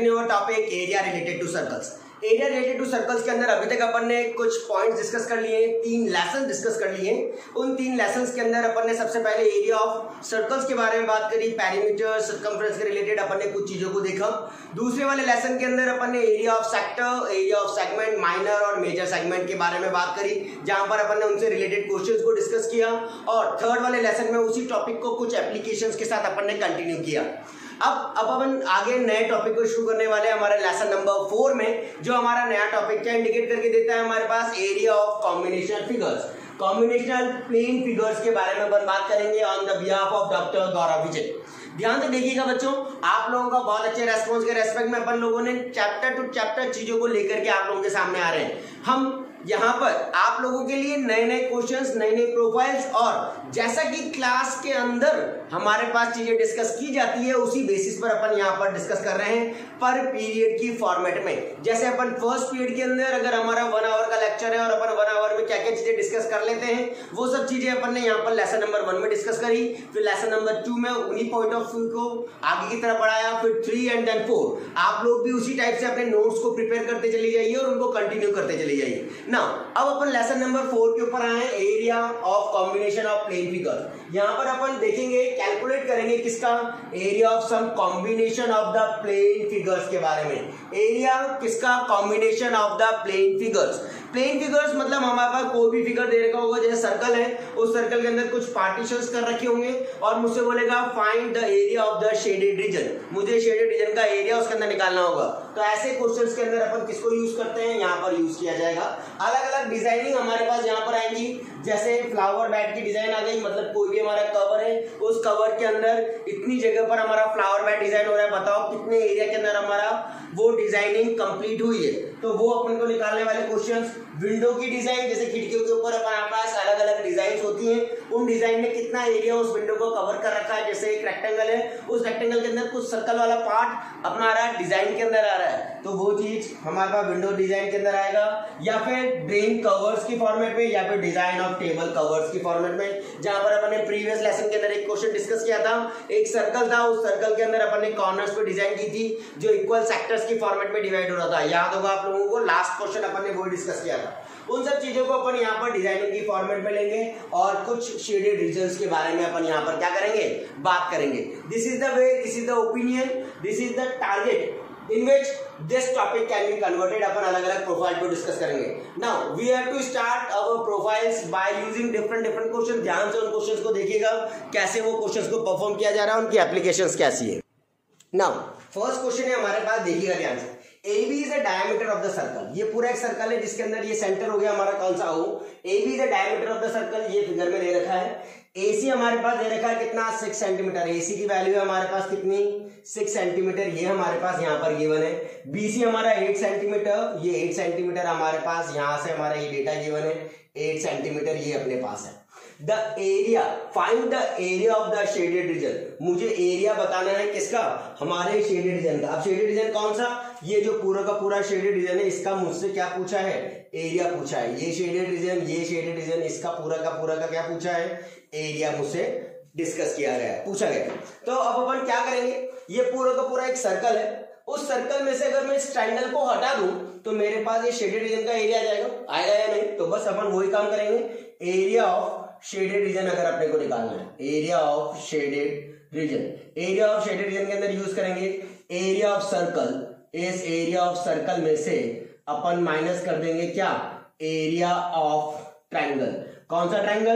Continue our topic area related to circles. Area related to circles के अंदर अभी तक अपन ने कुछ पॉइंट्स डिस्कस कर लिए, 3 लेसन डिस्कस कर लिए। उन 3 लेसन्स के अंदर अपन ने सबसे पहले एरिया ऑफ सर्कल्स के बारे में बात करी, पेरीमीटर, सर्कमफ्रेंस के रिलेटेड अपन ने कुछ चीजों को देखा। दूसरे वाले लेसन के अंदर अपन ने area of sector, area of segment, minor और मेजर सेगमेंट के बारे में बात करी, जहां पर अपन ने उनसे रिलेटेड क्वेश्चंस को डिस्कस किया। और थर्ड वाले लेसन में उसी टॉपिक को कुछ एप्लीकेशंस के साथ अपन ने कंटिन्यू किया। अब अपन आगे नए टॉपिक को शुरू करने वाले हैं हमारे लेसन नंबर 4 में, जो हमारा नया टॉपिक क्या इंडिकेट करके देता है हमारे पास, area of combinational figures, combinational plane figures के बारे में अपन बात करेंगे on the behalf of doctor Gaurav Vijay. ध्यान से देखिएगा बच्चों, आप लोगों का बहुत अच्छे रेस्पॉन्स के रेस्पेक्ट में अपन लोगों ने चैप्टर टू चैप्टर चीजों को लेकर के आप लोगों के सामने आ रहे हैं। हम यहाँ पर आप लोगों के लिए नए नए क्वेश्चंस, नए नए प्रोफाइल्स, और जैसा कि क्लास के अंदर हमारे पास चीजें डिस्कस की जाती है उसी बेसिस पर अपन यहाँ पर डिस्कस कर रहे हैं पर पीरियड की फॉर्मेट में। जैसे अपन फर्स्ट पीरियड के अंदर अगर हमारा 1 आवर का लेक्चर है और अपन 1 आवर में क्या क्या चीजें डिस्कस कर लेते हैं, वो सब चीजें अपन ने यहाँ पर लेसन नंबर 1 में डिस्कस करी। फिर लेसन नंबर 2 में उन्हीं पॉइंट ऑफ व्यू को आगे की तरफ बढ़ाया, फिर 3 एंड देन 4। आप लोग भी उसी टाइप से अपने नोट्स को प्रिपेयर करते चले जाइए और उनको कंटिन्यू करते चले जाइए ना। अब अपन लेसन नंबर 4 के ऊपर आए, area of combination of plane figure. यहां पर अपन देखेंगे, कैलकुलेट करेंगे किसका, area of some combination of the plane figures के बारे में। एरिया किसका, combination of the plane figures. Plane figures मतलब हमारे पास कोई भी फिगर दे रखा होगा, जैसे सर्कल है, उस सर्कल के अंदर कुछ पार्टीशंस कर रखे होंगे और मुझसे बोलेगा find the area of the shaded region. मुझे शेडेड रीजन का एरिया उसके अंदर निकालना होगा। तो ऐसे क्वेश्चंस के अंदर अपन किसको यूज करते हैं, यहाँ पर यूज किया जाएगा। अलग अलग डिजाइनिंग हमारे पास यहाँ पर आएंगी, जैसे फ्लावर बैट की डिजाइन आ गई, मतलब कोई भी हमारा कवर है, उस कवर के अंदर इतनी जगह पर हमारा फ्लावर बैट डिजाइन हो रहा है, बताओ कितने एरिया के अंदर हमारा वो डिजाइनिंग कंप्लीट हुई है। तो वो अपन को निकालने वाले क्वेश्चंस। विंडो की डिजाइन, जैसे खिड़कियों के ऊपर हमारे पास अलग अलग डिजाइन होती हैं, उन डिजाइन में कितना एरिया उस विंडो को कवर कर रखा है। जैसे एक रेक्टेंगल है, उस रेक्टेंगल के अंदर कुछ सर्कल वाला पार्ट हमारा डिजाइन के अंदर आ रहा है, तो वो चीज हमारे पास विंडो डिजाइन के अंदर आएगा। या फिर ड्रेन कवर्स की फॉर्मेट में, या फिर डिजाइन ऑफ टेबल कवर्स की फॉर्मेट में, जहां पर अपन ने प्रीवियस लेसन के अंदर एक क्वेश्चन डिस्कस किया था। एक सर्कल था, उस सर्कल के अंदर अपन ने कॉर्नर्स पे डिजाइन की थी जो इक्वल सेक्टर्स की फॉर्मेट में डिवाइड हो रहा था। याद होगा आप लोगों को, लास्ट क्वेश्चन अपन ने वो डिस्कस किया था। उन सब चीजों को अपन यहाँ पर डिजाइनिंग की फॉर्मेट में लेंगे और कुछ शेडेड रीजन्स के बारे में अपन यहाँ पर क्या करेंगे, बात करेंगे। This is the way, this is the opinion, this is the target in which this topic can be converted। अपन अलग अलग प्रोफाइल को डिस्कस करेंगे। Now we have to start our profiles by using different questions। ध्यान से उन questions को देखिएगा, कैसे वो क्वेश्चंस को परफॉर्म किया जा रहा है, उनकी एप्लीकेशंस कैसी है। Now फर्स्ट क्वेश्चन है हमारे पास, देखिएगा ध्यान से। AB is the diameter of the circle। ये पूरा एक सर्कल है जिसके अंदर ये सेंटर हो गया हमारा कौन सा O। AB is the diameter of the circle, ये फिगर में दे रखा है। AC हमारे पास दे रखा है कितना, 6 सेंटीमीटर। AC की वैल्यू है हमारे पास कितनी, 6 सेंटीमीटर, ये हमारे पास यहाँ पर गिवन है। BC हमारा 8 सेंटीमीटर, ये 8 सेंटीमीटर हमारे पास, यहाँ से हमारा ये डेटा गिवन है 8 सेंटीमीटर, ये अपने पास है। The area, find the area of the shaded region. मुझे एरिया बताना है किसका, हमारे शेडेड रीजन का। अब शेडेड रीजन कौन सा, ये जो पूरा का पूरा शेडेड रीजन है, इसका मुझसे क्या पूछा है, एरिया पूछा है। ये शेडेड रीजन, ये शेडेड रीजन, इसका पूरा का क्या पूछा है, एरिया मुझसे डिस्कस किया गया, पूछा गया। तो अब अपन क्या करेंगे, ये पूरा का पूरा एक सर्कल है, उस सर्कल में से अगर मैं इस ट्रायंगल को हटा दूं तो मेरे पास ये शेडेड रीजन का एरिया आएगा या नहीं। तो बस अपन वही काम करेंगे, एरिया ऑफ शेडेड रीजन अगर अपने को निकालना है, area of shaded region. Area of shaded region के अंदर यूज करेंगे एरिया ऑफ सर्कल। इस एरिया ऑफ सर्कल में से अपन माइनस कर देंगे क्या, एरिया ऑफ ट्रायंगल। कौन सा ट्रायंगल,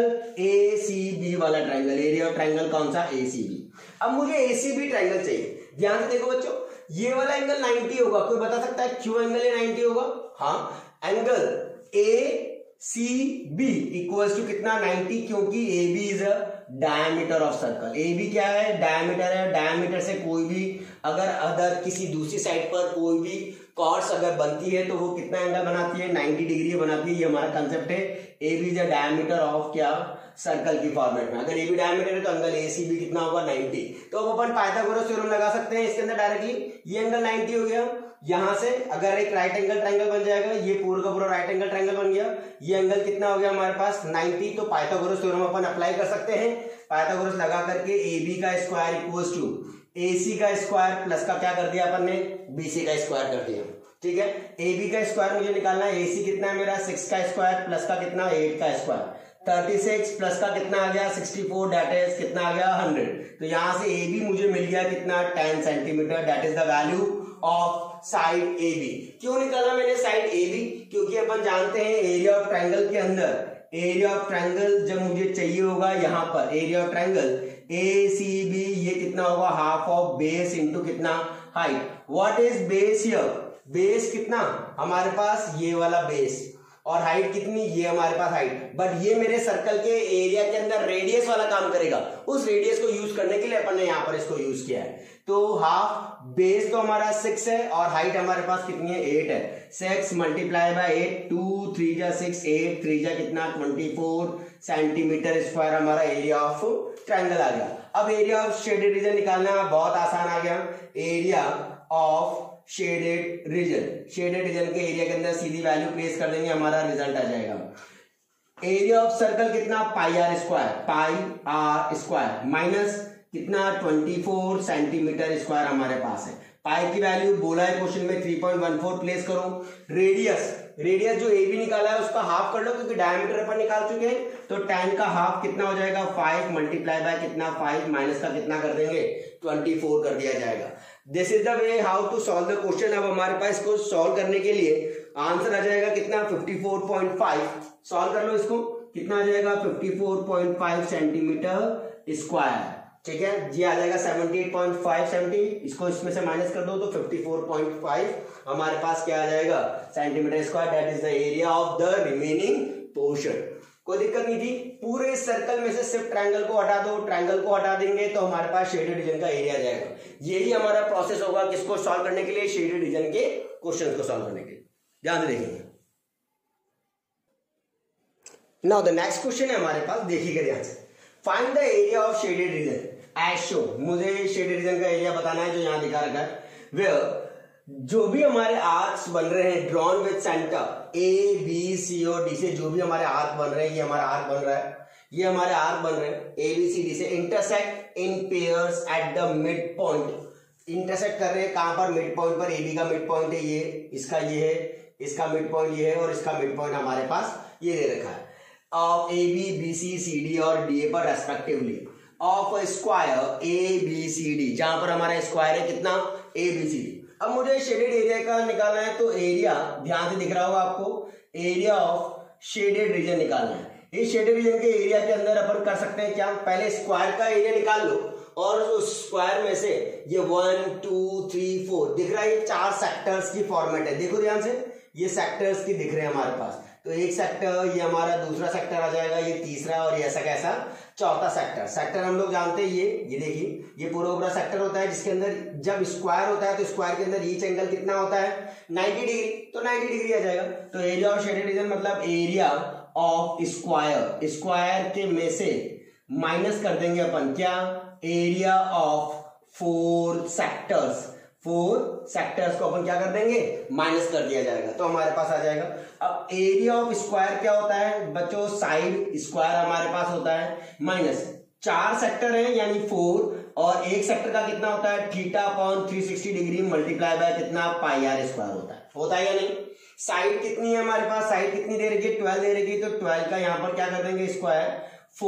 ACB वाला ट्रायंगल। एरिया ऑफ ट्रायंगल कौन सा, ACB। अब मुझे ACB ट्रायंगल चाहिए। ध्यान से देखो बच्चों, ये वाला एंगल 90 होगा। कोई बता सकता है क्यों एंगल ये 90 होगा? हाँ, एंगल ACB इक्वल्स टू कितना, 90, क्योंकि AB is a diameter of circle. AB क्या है, डायमीटर है। डायमीटर से कोई भी अगर अदर किसी दूसरी साइड पर कोई भी कॉर्ड्स अगर बनती है तो वो कितना एंगल बनाती है, 90 डिग्री बनाती है। ये हमारा कंसेप्ट है। AB is a diameter of क्या, सर्कल की फॉर्मेट में। अगर AB डायमीटर है तो एंगल ACB कितना होगा, 90। तो अब अपन पाइथागोरस थ्योरम लगा सकते हैं इसके अंदर डायरेक्टली। ये एंगल 90 हो गया, यहां से अगर एक राइट एंगल ट्रायंगल बन जाएगा, ये पूरा का पूरा राइट एंगल ट्रायंगल बन गया। ये एंगल कितना हो गया हमारे पास, 90। तो पाइथागोरस थ्योरम अपन अप्लाई कर सकते हैं। पाइथागोरस लगा करके AB का स्क्वायर इक्वल्स टू AC का स्क्वायर प्लस का क्या कर दिया अपन ने, BC का स्क्वायर कर दिया। ठीक है, AB का स्क्वायर मुझे निकालना है, AC कितना है मेरा 6 का स्क्वायर प्लस का कितना 8 का स्क्वायर, 36 प्लस का कितना आ गया 64, दैट इज कितना आ गया 100। तो यहां से AB मुझे मिल गया कितना 10 centimetre, that is the value of side AB। क्यों निकाला मैंने साइड AB, क्योंकि अपन जानते हैं एरिया ऑफ ट्रायंगल के अंदर, एरिया ऑफ ट्रायंगल जब मुझे चाहिए होगा यहाँ पर एरिया ऑफ ट्रायंगल ACB, ये कितना होगा हाफ ऑफ बेस इंटू कितना height. What is base here, base कितना हमारे पास ये वाला बेस, और हाइट कितनी ये हमारे पास हाइट, बट ये मेरे सर्कल के एरिया के अंदर रेडियस वाला काम करेगा। उस रेडियस को यूज करने के लिए अपन ने यहाँ पर इसको यूज किया है। तो हाफ बेस तो हमारा 6 है और हाइट हमारे पास कितनी है 8 है। 6 मल्टीप्लाई बाय 8, 2 3 जा 6, 8 3 जा कितना 24 सेंटीमीटर स्क्वायर हमारा एरिया ऑफ ट्रायंगल आ गया। अब एरिया ऑफ शेडेड रीजन निकालना बहुत आसान आ गया। Area of shaded region, shaded region के एरिया के अंदर सीधी वैल्यू प्लेस कर देंगे, हमारा रिजल्ट आ जाएगा। एरिया ऑफ सर्कल कितना पाई आर स्क्वायर माइनस कितना 24 सेंटीमीटर स्क्वायर हमारे पास है। पाई की वैल्यू बोला है क्वेश्चन में 3.14 प्लेस करो। रेडियस, रेडियस जो AB निकाला है उसका हाफ कर लो, क्योंकि डायमीटर अपन निकाल चुके हैं। तो 10 का हाफ कितना हो जाएगा 5 मल्टीप्लाई बाय कितना 5 माइनस का कितना कर देंगे 24 कर दिया जाएगा। This is the way how to solve the question. अब हमारे पास इसको सॉल्व करने के लिए आंसर आ जाएगा कितना 54.5। सॉल्व कर लो इसको, कितना आ जाएगा 54.5 सेंटीमीटर स्क्वायर। ठीक है, जी आ जाएगा 78.570, इसको इसमें से माइनस कर दो तो 54.5 हमारे पास क्या आ जाएगा centimetre square, that is the area of the remaining portion. कोई दिक्कत नहीं थी। पूरे सर्कल में से सिर्फ ट्रायंगल को हटा दो, ट्रायंगल को हटा देंगे तो हमारे पास शेडेड रीजन का एरिया आ जाएगा। यही हमारा प्रोसेस होगा किसको सॉल्व करने के लिए, शेडेड रीजन के क्वेश्चन को सॉल्व करने के लिए। ध्यान से देखेंगे। नाउ द नेक्स्ट क्वेश्चन है हमारे पास, देखिएगा ध्यान से। Find the area of shaded region as show. मुझे शेडेड रीजन का एरिया बताना है जो यहां दिखा रखा है। वेयर जो भी हमारे आर्क्स बन रहे हैं drawn with centre A B C और D से, जो भी हमारे आर्क बन रहे हैं, ये हमारा आर्क बन रहा है, ये हमारे आर्क बन रहे हैं ABCD से, intersect in pairs at the mid point. Intersect कर रहे हैं कहां पर, मिड पॉइंट पर। AB का मिड पॉइंट है ये, इसका ये है, इसका मिड पॉइंट ये है और इसका मिड पॉइंट हमारे पास ये दे रखा है। ऑफ AB BC CD और DA पर रेस्पेक्टिवली ऑफ स्क्वायर ABCD, जहां पर हमारा स्क्वायर है कितना ABCD। अब मुझे शेडेड एरिया का निकालना है, तो एरिया ध्यान से दिख रहा होगा आपको, एरिया ऑफ शेडेड रीजन निकालना है। इस शेडेड रीजन के एरिया के अंदर अपन कर सकते हैं क्या, पहले स्क्वायर का एरिया निकाल लो और उस स्क्वायर में से ये 1 2 3 4 दिख रहा है, ये 4 सेक्टर्स की फॉर्मेट है। देखो ध्यान से, ये सेक्टर्स की दिख रहे हैं हमारे पास। तो एक सेक्टर, ये हमारा दूसरा सेक्टर आ जाएगा, ये तीसरा और ये ऐसा कैसा चौथा सेक्टर। सेक्टर हम लोग जानते हैं ये देखिए, ये पूरा पूरा सेक्टर होता है जिसके अंदर जब स्क्वायर होता है तो स्क्वायर के अंदर ईच एंगल कितना होता है 90 डिग्री, तो 90 डिग्री आ जाएगा। तो एरिया ऑफ शेडेड रीजन मतलब एरिया ऑफ स्क्वायर, स्क्वायर के में से माइनस कर देंगे अपन क्या, एरिया ऑफ 4 सेक्टर्स। 4 सेक्टर्स को अपन क्या कर देंगे माइनस कर दिया जाएगा, तो हमारे पास आ जाएगा। अब एरिया ऑफ स्क्वायर क्या होता है बच्चों, साइड स्क्वायर हमारे पास होता है माइनस 4 सेक्टर है यानी 4, और एक सेक्टर का कितना होता है θ/360 डिग्री मल्टीप्लाई बाय कितना पाई आर स्क्वायर होता है या नहीं। साइड कितनी है हमारे पास, साइड कितनी दे रखी है 12 दे रखी है, तो 12 का यहां पर क्या कर देंगे स्क्वायर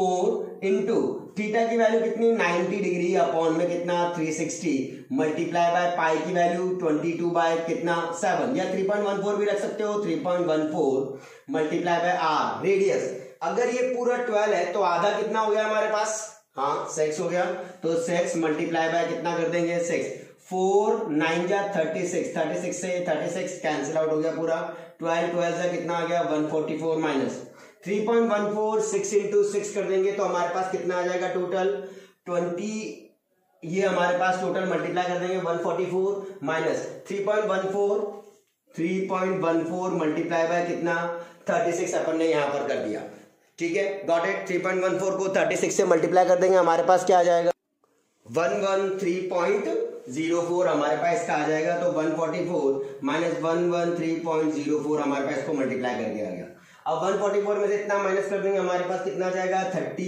4 इंटू थीटा की वैल्यू कितनी 90 डिग्री अपॉन में कितना 360 मल्टीप्लाई बाय पाई की वैल्यू 22 बाय कितना 7 या 3.14 भी रख सकते हो, 3.14 मल्टीप्लाई बाय आर रेडियस। अगर ये पूरा 12 है तो आधा कितना हो गया हमारे पास, हाँ 6 हो गया, तो 6 मल्टीप्लाई बाय कितना कर देंगे 6, 4 9 जा 36, 36 से 36 कैंसिल आउट हो गया पूरा, 12 से कितना आ गया 144 माइनस 3.14 6 इंटू 6 कर देंगे तो हमारे पास कितना आ जाएगा टोटल 20, ये हमारे पास टोटल मल्टीप्लाई कर देंगे 144 माइनस 3.14 मल्टीप्लाई बाय कितना 36 अपन ने यहां पर कर दिया, ठीक है गॉट इट। 3.14 को 36 से मल्टीप्लाई कर देंगे हमारे पास क्या आ जाएगा 113.04 हमारे पास इसका आ जाएगा, तो 144 माइनस 113.04 हमारे पास इसको मल्टीप्लाई कर दिया गया। अब 144 में से इतना माइनस कर देंगे, हमारे पास कितना जाएगा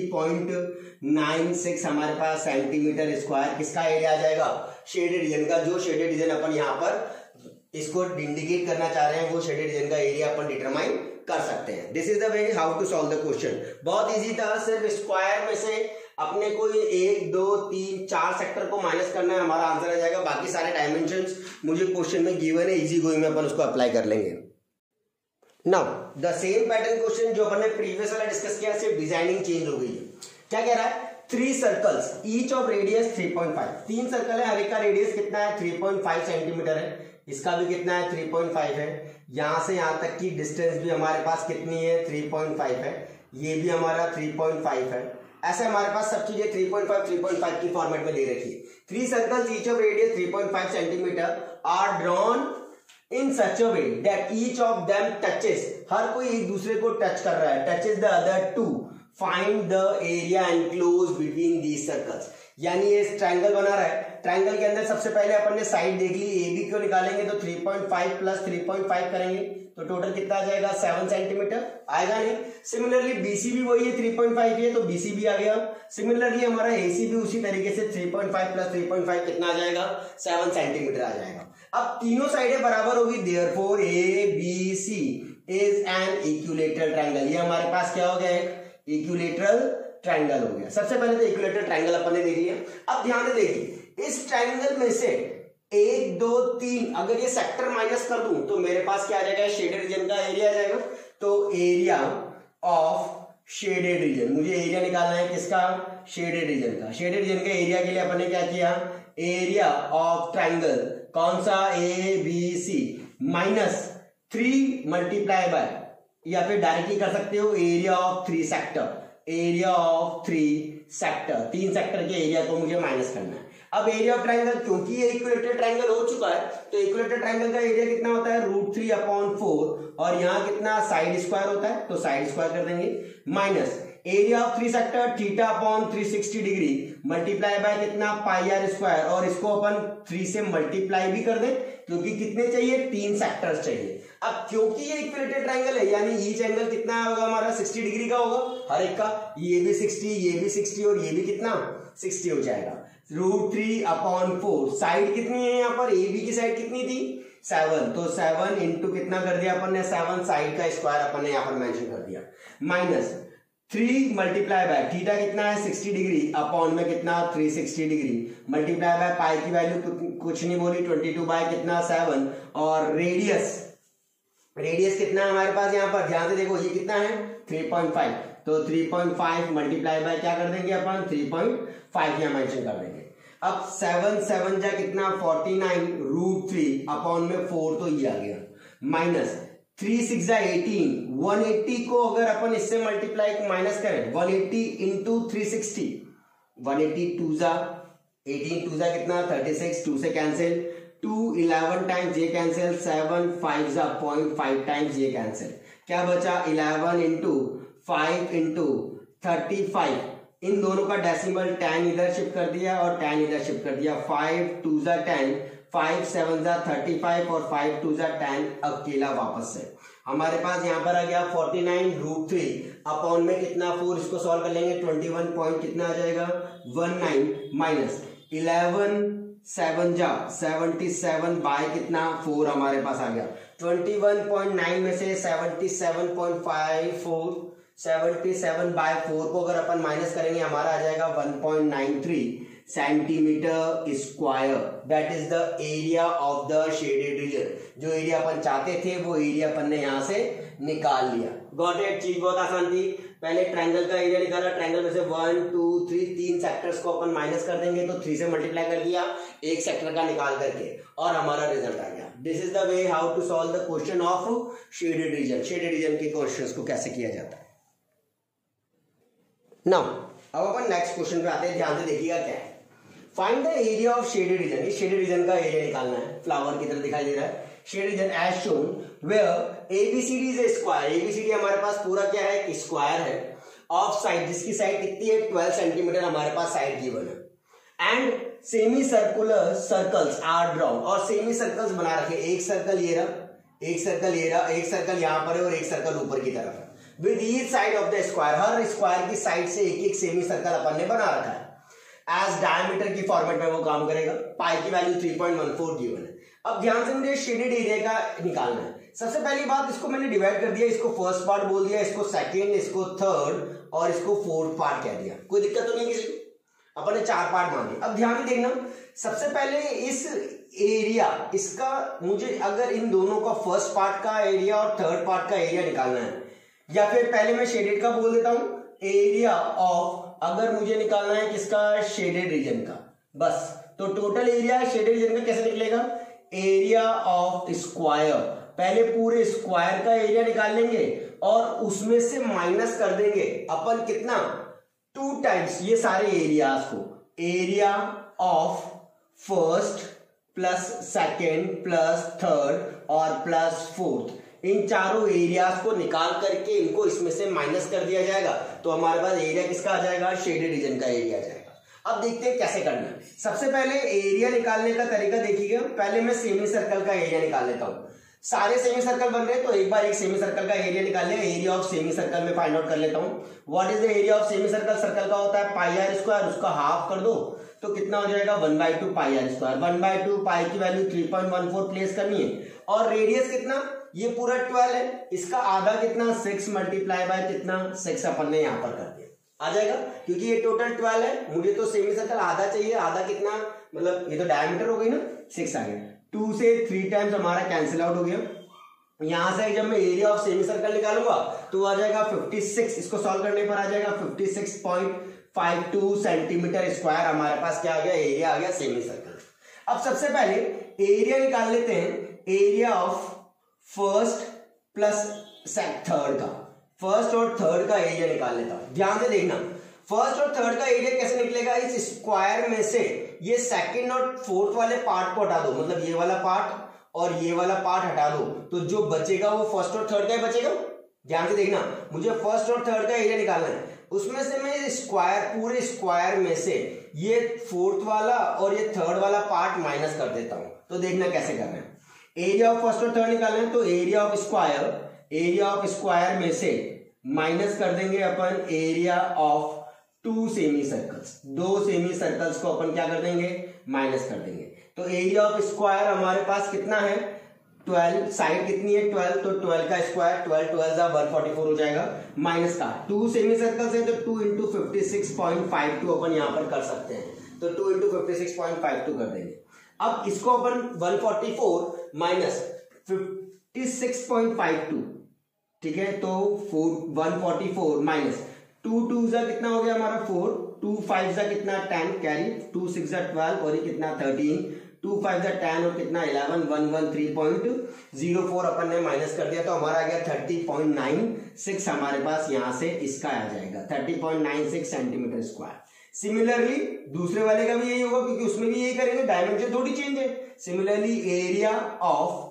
30.96 हमारे पास सेंटीमीटर स्क्वायर किसका एरिया आ जाएगा, शेडेड रीजन का। जो शेडेड रीजन अपन यहाँ पर इसको इंडिकेट करना चाह रहे हैं वो शेडेड रीजन का एरिया अपन डिटरमाइन कर सकते हैं। This is the way how to solve the question. बहुत इजी था, सिर्फ स्क्वायर में से अपने को 1 2 3 4 सेक्टर को माइनस करना है, हमारा आंसर आ जाएगा। बाकी सारे डायमेंशंस मुझे क्वेश्चन में गिवन है, इजी गोइंग में अपन उसको अप्लाई कर लेंगे। Now the same pattern question जो अपन ने प्रीवियस वाला डिस्कस किया, सिर्फ डिजाइनिंग चेंज हो गई है। क्या कह रहा है, 3 circles each of radius 3.5, 3 circle है, हर एक का रेडियस कितना है 3.5 सेंटीमीटर है, इसका भी कितना है 3.5 है, यहां से यहां तक की डिस्टेंस भी हमारे पास कितनी है 3.5 है, ये भी हमारा 3.5 है। ऐसे हमारे पास सब चीजें 3.5 की फॉर्मेट में दे रखी है। 3 circles each of radius 3.5 centimetre are drawn in such a way that each of them touches, हर कोई एक दूसरे को टच कर रहा है, touches the other two, find the area enclosed between these circles. यानी ये ट्रायंगल बना रहा है, ट्रायंगल के अंदर सबसे पहले अपन ने साइड देख ली, ए बी को निकालेंगे तो 3.5 प्लस 3.5 करेंगे तो टोटल कितना आ जाएगा 7 सेंटीमीटर आएगा नहीं। सिमिलरली बीसी भी वही है 3.5 है तो बीसी भी आ गया। सिमिलरली हमारा एसी भी उसी तरीके से 3.5 प्लस 3.5 कितना आ जाएगा 7 सेंटीमीटर आ जाएगा। अब तीनों साइडें बराबर होगी, therefore A B C is an equilateral triangle. ये हमारे पास क्या हो गया, एक इक्विलैटरल ट्रायंगल हो गया। सबसे पहले तो इक्विलैटरल ट्रायंगल अपन ने देख लिया। अब ध्यान से देखिए, इस ट्रायंगल में से 1 2 3 अगर ये सेक्टर माइनस कर दूं तो मेरे पास क्या आ जाएगा, शेडेड रीजन का एरिया आ जाएगा। तो एरिया ऑफ शेडेड रीजन, मुझे एरिया निकालना है किसका, शेडेड रीजन का। शेडेड रीजन के एरिया के लिए अपन ने क्या किया, एरिया ऑफ ट्रायंगल कौन सा A B C minus 3 multiply by, या फिर डायरेक्टली कर सकते हो area of 3 sector, area of 3 sector, 3 sector के एरिया को मुझे माइनस करना है। अब एरिया ऑफ ट्रायंगल, क्योंकि ये इक्विलैटरल ट्रायंगल हो चुका है तो इक्विलैटरल ट्रायंगल का एरिया कितना होता है √3/4 और यहाँ कितना साइड स्क्वायर होता है तो साइड स्क्वायर कर देंगे, minus area of 3 sector θ/360 degree multiply by कितना πr², और इसको अपन 3 से मल्टीप्लाई भी कर दें क्योंकि कितने चाहिए 3 सेक्टर्स चाहिए। अब क्योंकि ये इक्विलैटरल ट्रायंगल है यानी ईच एंगल कितना होगा हमारा 60 डिग्री का होगा हर एक का, ये भी 60 ये भी 60 और ये भी कितना 60 हो जाएगा। √3/4 साइड कितनी है यहाँ पर, ए बी की साइड कितनी थी 7, तो 7 इंटू कितना कर दिया अपन ने 7, साइड का स्क्वायर अपन ने यहाँ पर मेंशन कर दिया, माइनस 3 मल्टीप्लाई बाय थीटा कितना है 60 डिग्री अपॉन में कितना 360 डिग्री मल्टीप्लाई बाय पाई की वैल्यू कुछ नहीं बोली 22 बाय कितना 7, और रेडियस कितना है हमारे पास यहाँ पर ध्यान से देखो, ये कितना है 3.5, तो 3.5 मल्टीप्लाई बाय क्या कर देंगे अपन 3.5 यहाँ मेंशन कर देंगे। अब 7 जा कितना 49 √3 में 4 तो ये आ गया, माइनस 3 6 जा 18, 180 को अगर अपन इससे मल्टीप्लाई माइनस करें 180 इंटू 360, 180 2 जा 18 2 जा कितना 36, 2 से कैंसिल, 2 11 टाइम्स ये कैंसिल, 7 5 जा 0.5 टाइम्स ये कैंसिल, क्या बचा 11 इंटू 5 इंटू 35, इन दोनों का डेसिमल 10 इधर शिफ्ट कर दिया और 10 इधर शिफ्ट कर दिया, 5 2 जा 10, 5 7 जा 35 और 5 2 जा 10 अकेला वापस से हमारे पास यहाँ पर आ गया 49 √3 में कितना 4, इसको सॉल्व कर लेंगे 21 पॉइंट कितना आ जाएगा 19 माइनस 11 7 जा 77 बाय कितना 4 हमारे पास आ गया, 21.9 में से 77.54 77 बाय 4 को अगर अपन माइनस करेंगे हमारा आ जाएगा 1.93 centimetre square, that is the area of the shaded region. जो एरिया अपन चाहते थे वो एरिया अपन ने यहां से निकाल लिया। गॉट इट, चीज बहुत आसान थी। पहले ट्रायंगल का एरिया निकाला, ट्रायंगल में से 1 2 3 3 सेक्टर्स को अपन माइनस कर देंगे तो 3 से मल्टीप्लाई कर दिया एक सेक्टर का निकाल करके और हमारा रिजल्ट आ गया। This is the way how to solve the question of shaded region. Shaded region के क्वेश्चंस को कैसे किया जाता है। नाउ अब अपन नेक्स्ट क्वेश्चन पे आते हैं, ध्यान से देखिएगा क्या है। Find the area of shaded region. इस शेडेड रीजन का एरिया निकालना है, फ्लावर की तरह दिखाई दे रहा है shaded region as shown where A B C D is a square. A B C D हमारे पास पूरा क्या है एक स्क्वायर है ऑफ साइड, जिसकी साइड कितनी है 12 सेंटीमीटर हमारे पास साइड गिवन है, and semi circular circles are drawn, और सेमी सर्कल्स बना रखे, एक सर्कल ये रहा, एक सर्कल ये रहा, एक सर्कल यहां पर है और एक सर्कल ऊपर की तरफ है। With each side of the square, हर स्क्वायर की साइड से एक एक सेमी सर्कल अपन ने बना रखा है। एज डायमीटर की फॉर्मेट में वो काम करेगा। पाई की वैल्यू 3.14 गिवन है। अब ध्यान से मुझे शेडेड एरिया का निकालना है। सबसे पहली बात, इसको मैंने डिवाइड कर दिया, इसको फर्स्ट पार्ट बोल दिया, इसको सेकेंड, इसको थर्ड और इसको फोर्थ पार्ट कह दिया। कोई दिक्कत तो नहीं किसी को, अपन ने 4 पार्ट मान लिए। अब ध्यान से देखना, सबसे पहले इस एरिया, इसका मुझे अगर इन दोनों का फर्स्ट पार्ट का एरिया और थर्ड पार्ट का एरिया निकालना है, या फिर पहले मैं शेडेड का बोल देता हूं, एरिया ऑफ, अगर मुझे निकालना है किसका, शेडेड रीजन का, बस। तो टोटल एरिया शेडेड रीजन का कैसे निकलेगा, एरिया ऑफ स्क्वायर, पहले पूरे स्क्वायर का एरिया निकाल लेंगे और उसमें से माइनस कर देंगे अपन कितना, 2 टाइम्स ये सारे एरियाज को, area of first plus second plus third और प्लस फोर्थ, इन चारों एरियाज को निकाल करके इनको इसमें से माइनस कर दिया जाएगा। तो हमारे पास एरिया किसका आ जाएगा, शेडेड रीजन का एरिया आ जाएगा। अब देखते हैं कैसे करना है। सबसे पहले एरिया निकालने का तरीका देखिएगा। पहले मैं सेमी सर्कल का एरिया निकाल लेता हूं। सारे सेमी सर्कल बन रहे हैं तो एक बार एक सेमी सर्कल का एरिया निकाल लिया। एरिया ऑफ सेमी सर्कल में फाइंड आउट कर लेता हूं। What is the area of semi circle, circle का होता है पाई आर स्क्वायर, उसका हाफ कर दो तो कितना हो जाएगा, 1/2 पाई आर स्क्वायर। 1/2 पाई की वैल्यू 3.14 प्लेस करनी है और रेडियस कितना, ये पूरा 12 है, इसका आधा कितना, 6 मल्टीप्लाई बाय कितना, 6 अपन ने यहां पर कर दिया, आ जाएगा। क्योंकि ये टोटल 12 है, मुझे तो सेमी सर्कल आधा चाहिए, आधा कितना, मतलब ये तो डायमीटर हो गई ना, 6 आ गया। 2 से 3 टाइम्स हमारा कैंसिल आउट हो गया। यहां से जब मैं एरिया ऑफ सेमी सर्कल निकालूंगा तो आ जाएगा 56, इसको सॉल्व करने पर आ जाएगा 56.52 सेंटीमीटर स्क्वायर। हमारे पास क्या आ गया, एरिया आ गया सेमी सर्कल। अब सबसे पहले एरिया निकाल लेते हैं, area of first plus third का, फर्स्ट और थर्ड का एरिया निकाल लेता हूं। ध्यान से देखना, फर्स्ट और थर्ड का एरिया कैसे निकलेगा, इस स्क्वायर में से ये सेकंड और फोर्थ वाले पार्ट को हटा दो, मतलब ये वाला पार्ट और ये वाला पार्ट हटा दो, तो जो बचेगा वो फर्स्ट और थर्ड का ही बचेगा। ध्यान से देखना, मुझे फर्स्ट और थर्ड का एरिया निकालना है, उसमें से मैं स्क्वायर, पूरे स्क्वायर में से ये फोर्थ वाला और ये थर्ड वाला पार्ट माइनस कर देता हूं। तो देखना कैसे करना है। एरिया ऑफ फर्स्ट और थर्ड निकालना है तो area of square, area of square में से माइनस कर देंगे अपन area of 2 semi circles, 2 semi circles को अपन क्या कर देंगे, माइनस कर देंगे। तो एरिया ऑफ स्क्वायर हमारे पास कितना है, 12, साइड कितनी है 12, तो 12 का स्क्वायर, 12 12 144 हो जाएगा, माइनस का 2 सेमी सर्कल्स है तो 2 इंटू 56.52 अपन यहां पर कर सकते हैं, तो 2 इंटू 56.52 कर देंगे। अब इसको अपन 144 माइनस 56.52, ठीक है, तो 144 माइनस 2 2 जा कितना हो गया हमारा 4, 2 5 जा कितना 10 कैरी, 2 6 जा 12 और ये कितना 13, 2 5 जा 10 और कितना 11, 113.04 अपन ने माइनस कर दिया तो हमारा आ गया 30.96 हमारे पास यहां से इसका आ जाएगा 30.96 सेंटीमीटर स्क्वायर। सिमिलरली दूसरे वाले का भी यही होगा क्योंकि उसमें भी यही करेंगे, डायमेंशन थोड़ी चेंज है। Similarly area of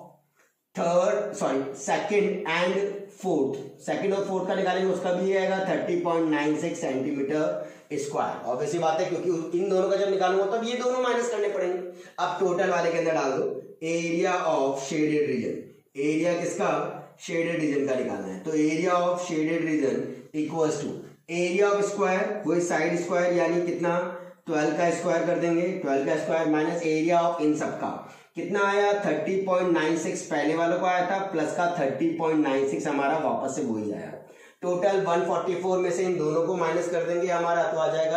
second and fourth, second और फोर्थ का निकालेंगे उसका भी आएगा 30.96 सेंटीमीटर स्क्वायर। ऑब्वियसली बात है क्योंकि इन दोनों का जब निकालूंगा तब ये दोनों माइनस करने पड़ेंगे। अब टोटल वाले के अंदर डाल दो area of shaded region, area किसका, शेडेड रीजन का निकालना है तो area of shaded region equals to area of square, वही साइड स्क्वायर यानी कितना 12 का स्क्वायर कर देंगे, 12 का स्क्वायर माइनस एरिया ऑफ इन सब का कितना आया 30.96 पहले वालों को आया था प्लस का 30.96 हमारा वापस से वही आया। टोटल 144 में से इन दोनों को माइनस कर देंगे हमारा तो आ जाएगा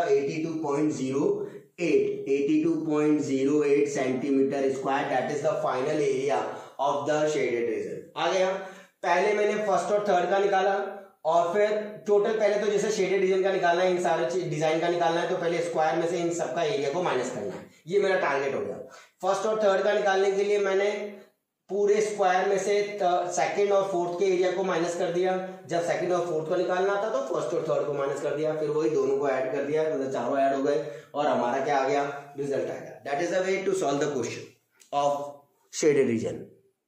82.08 centimetre square. That is the final area of the shaded region. आ गया, पहले मैंने फर्स्ट और थर्ड का निकाला और फिर टोटल पहले तो जैसे शेडेड रीजन का निकालना है, इन सारे डिजाइन का निकालना है तो पहले स्क्वायर में से इन सबका एरिया को माइनस करना है, ये मेरा टारगेट हो गया। फर्स्ट और थर्ड का निकालने के लिए मैंने पूरे स्क्वायर में से सेकंड और फोर्थ के एरिया को माइनस कर दिया, जब सेकंड और फोर्थ को निकालना था तो फर्स्ट और थर्ड को माइनस कर दिया, फिर वही दोनों को ऐड कर दिया, मतलब चारों ऐड हो गए और हमारा क्या आ गया, रिजल्ट आ गया। That is the way to solve the question of shaded region.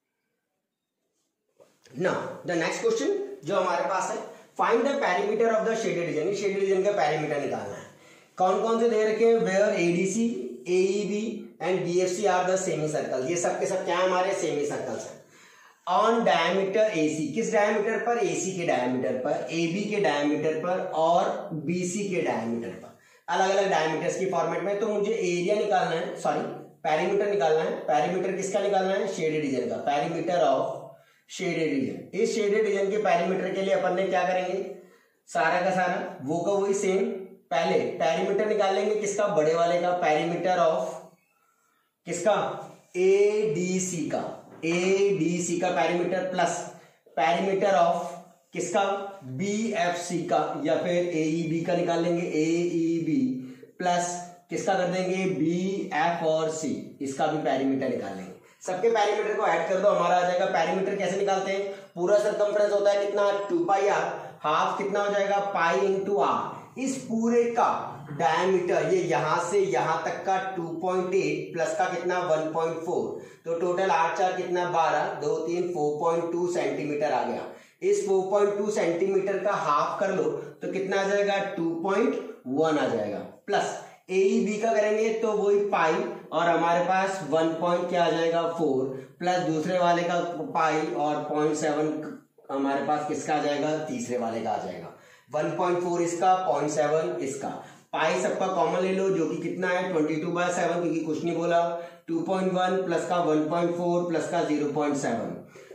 Now the next question जो हमारे पास है, find the perimeter of the shaded region. Shaded reason का पेरीमीटर निकालना है। कौन कौन से दे रखे हैं, where ADC, AEB and BFC are the semi circle. ये सब के सब क्या है, हमारे सेमी सर्कल्स हैं। ऑन डायमीटर AC, किस डायमीटर पर? AC के डायमीटर पर, AB के डायमीटर पर और BC के डायमीटर पर, अलग अलग डायमीटर्स की फॉर्मेट में। तो मुझे एरिया निकालना है, सॉरी पैरीमीटर निकालना है। पैरीमीटर किसका निकालना है? शेडेड रीजन का, पैरीमीटर ऑफ शेडेड रीजन। इस शेडेड रीजन के पैरीमीटर के लिए अपन ने क्या करेंगे, सारा का सारा वो का वही सेम, पहले पैरीमीटर निकाल लेंगे किसका? बड़े वाले का, पैरीमीटर ऑफ किसका? ADC का, ADC का पैरीमीटर प्लस पैरीमीटर ऑफ किसका? BFC का या फिर AEB का निकाल लेंगे, AEB प्लस किसका कर देंगे? BF और C, इसका भी पैरीमीटर निकाल लेंगे। सबके पैरीमीटर को ऐड कर दो, हमारा आ जाएगा। पैरीमीटर कैसे निकालते हैं? पूरा सर्कमफ्रेंस होता है कितना? 2πr, हाफ कितना हो जाएगा? Pi into r. इस पूरे का डायमीटर ये यहां से यहां तक का 2.8 प्लस का कितना? 1.4, तो टोटल 8 4 कितना? 12, 2 3 4.2 सेंटीमीटर आ गया। इस 4.2 सेंटीमीटर का हाफ कर लो तो कितना आ जाएगा? 2.1 आ जाएगा। प्लस AEB का करेंगे तो वही पाई और हमारे पास 1 क्या आ जाएगा? 4 प्लस दूसरे वाले का पाई और 0.7 हमारे पास किसका आ जाएगा? तीसरे वाले का आ जाएगा। 1.4 इसका, 0.7 इसका। पाई सबका कॉमन ले लो जो कि कितना है? 22/7, क्योंकि कुछ नहीं बोला। 2.1 प्लस का 1.4 प्लस का 0.7,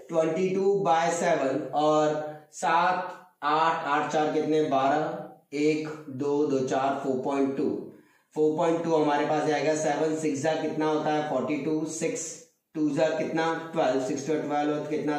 22/7 और 7 8 8 4 कितने? 12, 1 2 2 4 4.2 हमारे पास जाएगा। 7 6 जा कितना होता है? 42, 6 2 जा कितना? 12, 6 to 12 कितना?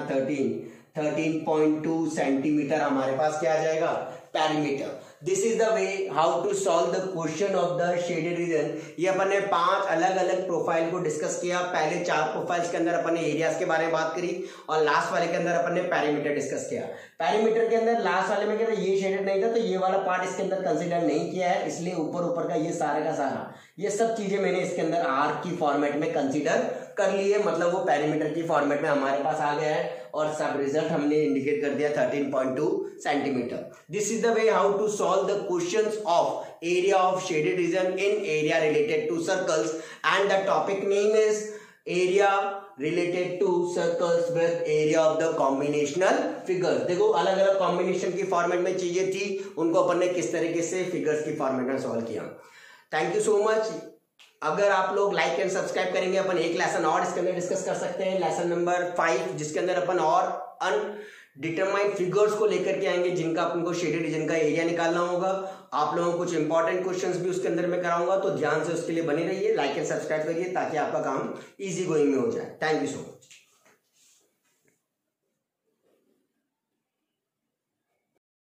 13.2 सेंटीमीटर हमारे पास क्या आ जाएगा? Perimeter. This is the way how to solve the question of the shaded region. ये अपन ने 5 अलग अलग प्रोफाइल को डिस्कस किया। पहले 4 प्रोफाइल्स के अंदर अपन ने एरियाज के बारे में बात करी और लास्ट वाले के अंदर अपन ने पैरीमीटर डिस्कस किया। पैरीमीटर के अंदर लास्ट वाले में क्या था? ये शेडेड नहीं था तो ये वाला पार्ट इसके अंदर कंसिडर नहीं किया है, इसलिए ऊपर का ये सारा का सारा ये सब चीजें मैंने इसके अंदर आर्क की फॉर्मेट में कंसिडर कर लिए, मतलब वो पैरीमीटर की फॉर्मेट में हमारे पास आ गया है और सब रिजल्ट हमने इंडिकेट कर दिया 13.2 centimetre. This is the way how to solve the questions of area of shaded region in area related to circles and the topic name is area related to circles with area of the combinational figures. देखो अलग अलग combination की format में चीजें थी, उनको अपन ने किस तरीके से फिगर्स की फॉर्मेट में सॉल्व किया। Thank you so much. अगर आप लोग लाइक एंड सब्सक्राइब करेंगे, अपन एक लेसन और इसके अंदर डिस्कस कर सकते हैं, लेसन नंबर 5, जिसके अंदर अपन और अनडिटरमाइंड फिगर्स को लेकर के आएंगे जिनका अपन को शेडेड रीजन का एरिया निकालना होगा। आप लोगों को कुछ इंपॉर्टेंट क्वेश्चंस भी उसके अंदर में कराऊंगा, तो ध्यान से उसके लिए बने रहिए, लाइक एंड सब्सक्राइब करिए ताकि आपका काम इजी गोइंग में हो जाए। Thank you so much.